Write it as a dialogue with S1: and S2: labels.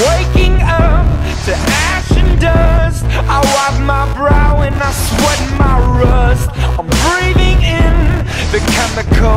S1: waking up to ash and dust. I wipe my brow and I sweat my rust. I'm breathing in the chemical